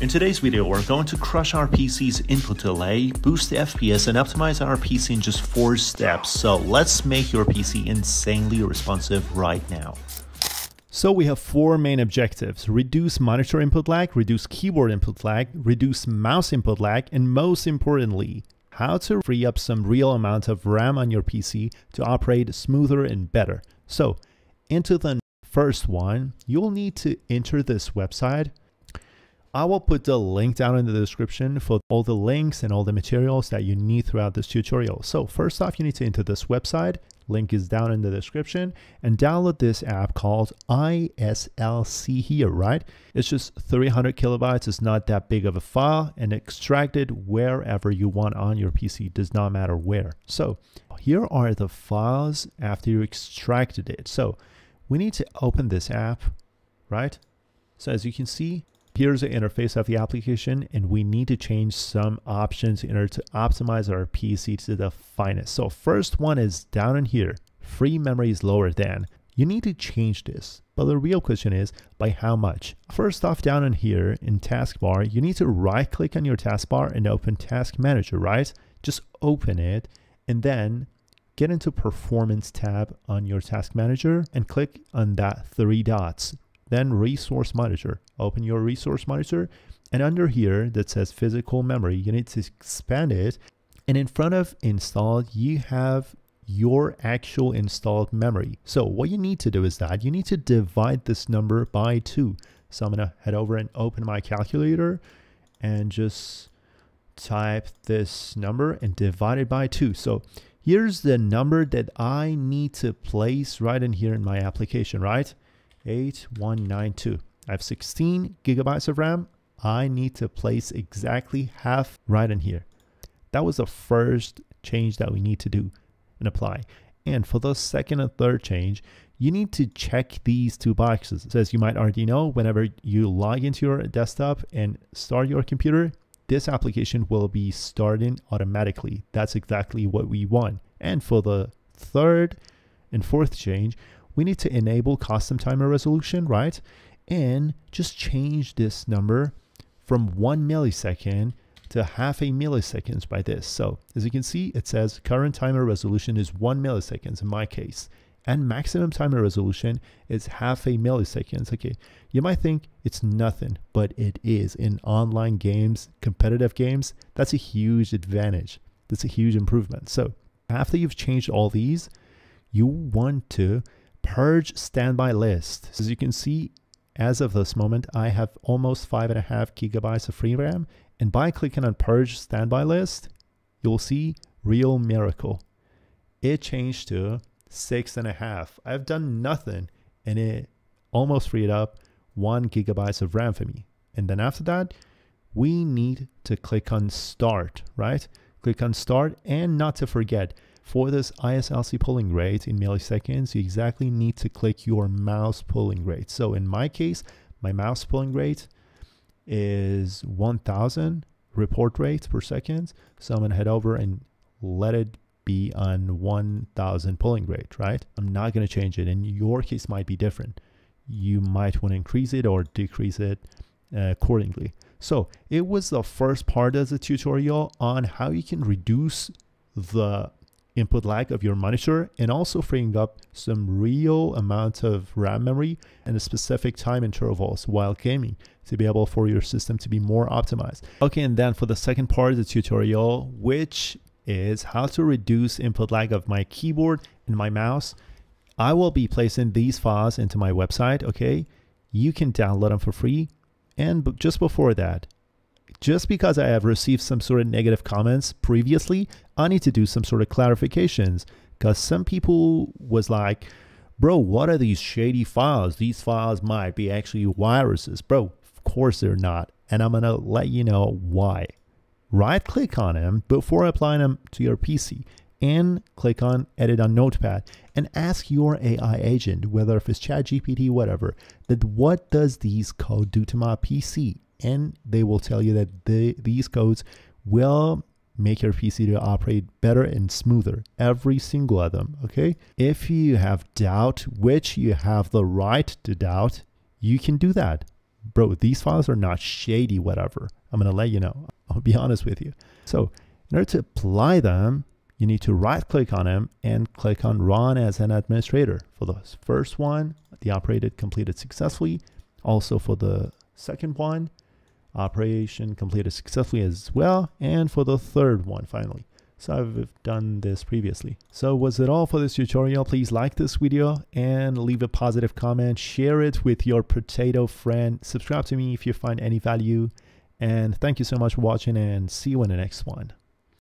In today's video, we're going to crush our PC's input delay, boost the FPS, and optimize our PC in just 4 steps. So let's make your PC insanely responsive right now. So we have 4 main objectives: reduce monitor input lag, reduce keyboard input lag, reduce mouse input lag, and most importantly, how to free up some real amount of RAM on your PC to operate smoother and better. So into the first one, you'll need to enter this website. I will put the link down in the description for all the links and all the materials that you need throughout this tutorial. So first off, you need to enter this website. Link is down in the description, and download this app called ISLC here, right? It's just 300 kilobytes. It's not that big of a file, and extract it wherever you want on your PC. Does not matter where. So here are the files after you extracted it. So we need to open this app, right? So as you can see, here's the interface of the application, and we need to change some options in order to optimize our PC to the finest. So first one is down in here, free memory is lower than. You need to change this, but the real question is by how much? First off, down in here in taskbar, you need to right click on your taskbar and open Task Manager, right? Just open it and then get into Performance tab on your Task Manager and click on that 3 dots. Then Resource Monitor, open your Resource Monitor, and under here that says Physical Memory, you need to expand it, and in front of Installed, you have your actual installed memory. So what you need to do is that you need to divide this number by 2. So I'm gonna head over and open my calculator and just type this number and divide it by 2. So here's the number that I need to place right in here in my application, right? 8192. I have 16 gigabytes of RAM. I need to place exactly half right in here. That was the first change that we need to do and apply. And for the second and third change, you need to check these 2 boxes. So as you might already know, whenever you log into your desktop and start your computer, this application will be starting automatically. That's exactly what we want. And for the third and fourth change, we need to enable custom timer resolution, right? And just change this number from 1 millisecond to half a millisecond by this. So as you can see, it says current timer resolution is 1 millisecond in my case, and maximum timer resolution is half a millisecond. Okay, you might think it's nothing, but it is. In online games, competitive games, that's a huge advantage. That's a huge improvement. So after you've changed all these, you want to purge standby list. So as you can see, as of this moment, I have almost 5.5 gigabytes of free RAM. And by clicking on purge standby list, you'll see real miracle. It changed to 6.5. I've done nothing and it almost freed up 1 gigabytes of RAM for me. And then after that, we need to click on start, right? Click on start, and not to forget, for this ISLC pulling rate in milliseconds, you exactly need to click your mouse pulling rate. So in my case, my mouse pulling rate is 1000 report rate per second. So I'm gonna head over and let it be on 1000 pulling rate, right? I'm not gonna change it. In your case might be different. You might want to increase it or decrease it accordingly. So it was the first part of the tutorial on how you can reduce the input lag of your monitor and also freeing up some real amount of RAM memory and a specific time intervals while gaming to be able for your system to be more optimized. Okay, and then for the second part of the tutorial, which is how to reduce input lag of my keyboard and my mouse, I will be placing these files into my website. Okay, you can download them for free. And just before that, just because I have received some sort of negative comments previously, I need to do some sort of clarifications, because some people was like, bro, what are these shady files? These files might be actually viruses. Bro, of course they're not. And I'm gonna let you know why. Right click on them before applying them to your PC and click on edit on notepad and ask your AI agent, whether if it's ChatGPT, whatever, that what does these code do to my PC? And they will tell you that these codes will make your PC to operate better and smoother, every single of them, okay? If you have doubt, which you have the right to doubt, you can do that. bro, these files are not shady, whatever. I'm going to let you know. I'll be honest with you. So in order to apply them, you need to right click on them and click on run as an administrator. For the first one, the operation completed successfully. Also for the second one, operation completed successfully as well. And for the third one, finally. So I've done this previously. So was it all for this tutorial? Please like this video and leave a positive comment. Share it with your potato friend. Subscribe to me if you find any value. And thank you so much for watching, and see you in the next one.